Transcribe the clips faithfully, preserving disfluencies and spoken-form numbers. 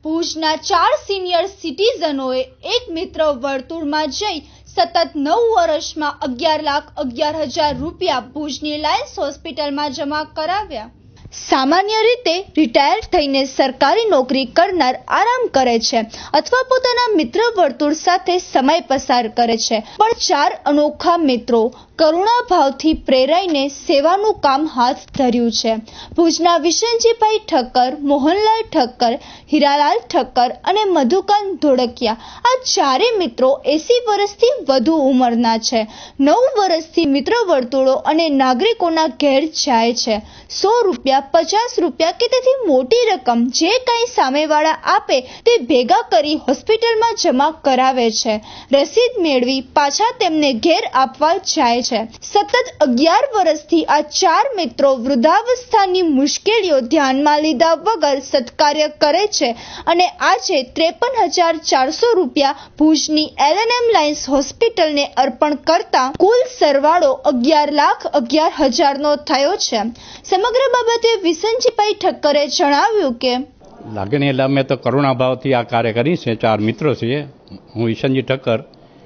ભુજના ચાર સિનિયર સિટીઝનોએ એક મિત્ર વર્તુળમાં જઈ સતત નવ વર્ષમાં અગિયાર લાખ અગિયાર હજાર રૂપિયા ભુજની લાયન્સ હોસ્પિટલમાં જમા કરાવ્યા। સામાન્ય રીતે રિટાયર થઈને સરકારી નોકરી કરનાર આરામ કરે છે અથવા પોતાના મિત્ર વર્તુળ સાથે સમય પસાર કરે છે, પણ ચાર અનોખા મિત્રો કરુણા ભાવથી પ્રેરાઈને સેવાનું કામ હાથ ધર્યું છે। ભુજના વિશનજીભાઈ ઠક્કર, મોહનલાલ ઠક્કર, હીરાલાલ ઠક્કર અને મધુકાંત ધોળકિયા આ ચારે મિત્રો એસી વર્ષથી વધુ ઉંમરના છે। નવ વર્ષથી મિત્ર વર્તુળો અને નાગરિકોના ઘેર જાય છે। સો રૂપિયા, પચાસ રૂપિયા કે તેથી મોટી રકમ જે કાંઈ સામેવાળા આપે તે ભેગા કરી હોસ્પિટલમાં જમા કરાવે છે। રસીદ મેળવી પાછા તેમને ઘેર આપવા જાય છે। સતત અગિયાર વર્ષથી આ ચાર મિત્રો વૃદ્ધાવસ્થાની મુશ્કેલીઓ ધ્યાનમાં લીધા વગર સત્કાર્ય કરે છે અને આજે ત્રેપન હજાર ચારસો રૂપિયા ભુજની એલ એન એમ લાયન્સ હોસ્પિટલને અર્પણ કરતા કુલ સરવાળો અગિયાર લાખ અગિયાર હજારનો થયો છે। સમગ્ર બાબતે વિશનજીભાઈ ઠક્કરે જણાવ્યું કે લાગણી એટલે અમે તો કરુણાભાવથી આ કાર્ય કરી છે। ચાર મિત્રો છીએ, હું વિશનજી ઠક્કર,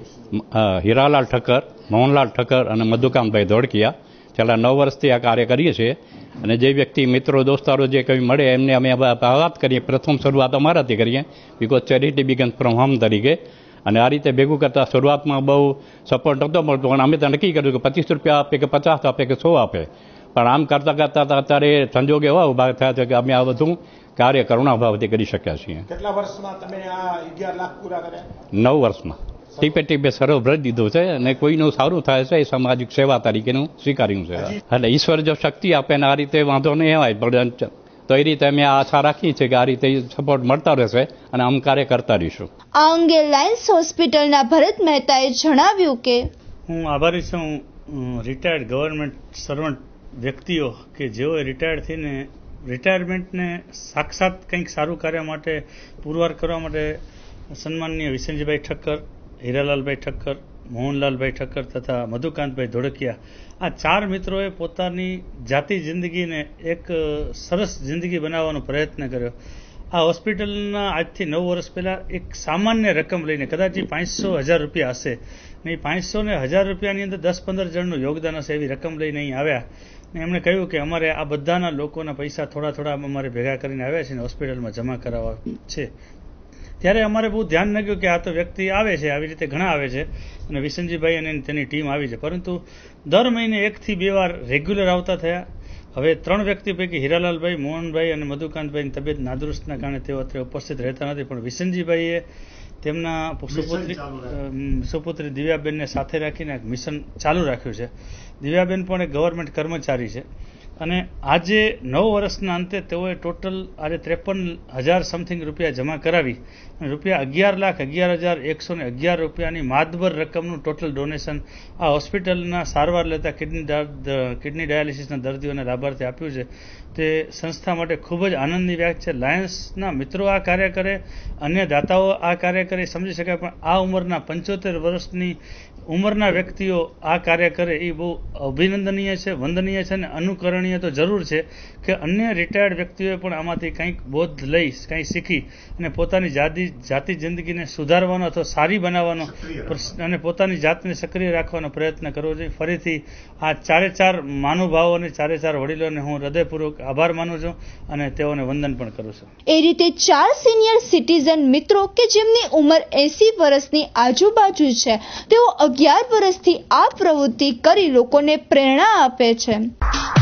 હીરાલાલ ઠક્કર, મોહનલાલ ઠક્કર અને મધુકાંતભાઈ ધોળકિયા છેલ્લા નવ વર્ષથી આ કાર્ય કરીએ છીએ અને જે વ્યક્તિ મિત્રો દોસ્તારો જે કંઈ મળે એમને અમે વાત કરીએ। પ્રથમ શરૂઆત અમારાથી કરીએ, because charity begins from home તરીકે, અને આ રીતે ભેગું કરતાં શરૂઆતમાં બહુ સપોર્ટ નહોતો મળતો, પણ અમે તો નક્કી કર્યું કે પચીસ રૂપિયા આપે કે પચાસ આપે કે સો આપે, પણ આમ કરતાં કરતાં અત્યારે સંજોગ એવા ઉભા થયા છે કે અમે આ બધું કાર્ય કરુણાભાવથી કરી શક્યા છીએ। કેટલા વર્ષમાં તમે આ અગિયાર લાખ પૂરા કર્યા? નવ વર્ષમાં ટીપે ટીપે સરળ ભરી દીધું છે અને કોઈનું સારું થાય છે એ સામાજિક સેવા તરીકેનું સ્વીકાર્યું છે। એટલે ઈશ્વર જો શક્તિ આપે ને આ રીતે વાંધો નહીં હોય, પણ તો એ રીતે અમે આશા રાખીએ છીએ કે આ રીતે સપોર્ટ મળતા રહેશે અને આમ કાર્ય કરતા રહીશું। આ અંગે લાયન્સ હોસ્પિટલના ભરત મહેતાએ જણાવ્યું કે હું આભારી છું રિટાયર્ડ ગવર્મેન્ટ સર્વન્ટ વ્યક્તિઓ કે જેઓએ રિટાયર્ડ થઈને રિટાયરમેન્ટને સાક્ષાત કંઈક સારું કાર્ય માટે પુરવાર કરવા માટે સન્માનનીય વિશનજીભાઈ ઠક્કર, હીરાલાલભાઈ ઠક્કર, મોહનલાલભાઈ ઠક્કર તથા મધુકાંતભાઈ ધોળકિયા આ ચાર મિત્રોએ પોતાની જાતિ જિંદગીને એક સરસ જિંદગી બનાવવાનો પ્રયત્ન કર્યો। આ હોસ્પિટલના આજથી નવ વર્ષ પહેલાં એક સામાન્ય રકમ લઈને, કદાચ એ પાંચસો હજાર રૂપિયા હશે ને, એ પાંચસો ને હજાર રૂપિયાની અંદર દસ પંદર જણનું યોગદાન હશે એવી રકમ લઈને અહીં આવ્યા ને એમણે કહ્યું કે અમારે આ બધાના લોકોના પૈસા થોડા થોડા અમારે ભેગા કરીને આવ્યા છે ને હોસ્પિટલમાં જમા કરાવવા છે। ત્યારે અમારે બહુ ધ્યાન ન ગયું કે આ તો વ્યક્તિ આવે છે, આવી રીતે ઘણા આવે છે અને વિશનજીભાઈ અને તેની ટીમ આવી છે, પરંતુ દર મહિને એકથી બે વાર રેગ્યુલર આવતા થયા। હવે ત્રણ વ્યક્તિ પૈકી હીરાલાલભાઈ, મોહનભાઈ અને મધુકાંતભાઈની તબિયત નાદુરસ્તના કારણે તેઓ અત્યારે ઉપસ્થિત રહેતા નથી, પણ વિશનજીભાઈએ તેમના સુપુત્રી સુપુત્રી દિવ્યાબેનને સાથે રાખીને એક મિશન ચાલુ રાખ્યું છે। દિવ્યાબેન પણ એક ગવર્મેન્ટ કર્મચારી છે અને આજે નવ વર્ષના અંતે તેઓએ ટોટલ આજે ત્રેપન હજાર સમથિંગ રૂપિયા જમા કરાવી અને રૂપિયા અગિયાર લાખ અગિયાર હજાર એકસો ને અગિયાર રૂપિયાની માતબર રકમનું ટોટલ ડોનેશન આ હોસ્પિટલના સારવાર લેતા કિડની કિડની ડાયાલિસિસના દર્દીઓને લાભાર્થી આપ્યું છે। તે સંસ્થા માટે ખૂબ જ આનંદની વાત છે। લાયન્સના મિત્રો આ કાર્ય કરે, અન્ય દાતાઓ આ કાર્ય કરે સમજી શકાય, પણ આ ઉંમરના પંચોતેર વર્ષની ઉંમરના વ્યક્તિઓ આ કાર્ય કરે એ બહુ અભિનંદનીય છે, વંદનીય છે અને અનુકરણીય તો જરૂર છે કે અન્ય રિટાયર્ડ વ્યક્તિઓએ પણ આમાંથી કંઈક બોધ લઈ, કંઈક શીખી અને પોતાની જાતિ જાતિ જિંદગીને સુધારવાનો અથવા સારી બનાવવાનો અને પોતાની જાતને સક્રિય રાખવાનો પ્રયત્ન કરવો જોઈએ। ફરીથી આ ચારે ચાર મહાનુભાવો અને ચારે ચાર વડીલોને હું હૃદયપૂર્વક આભાર માનું છું અને તેઓને વંદન પણ કરું છું। એ રીતે ચાર સિનિયર સિટીઝન મિત્રો કે જેમની ઉંમર એસી વર્ષની આજુબાજુ છે, તેઓ અગિયાર વર્ષથી આ પ્રવૃત્તિ કરી લોકોને પ્રેરણા આપે છે।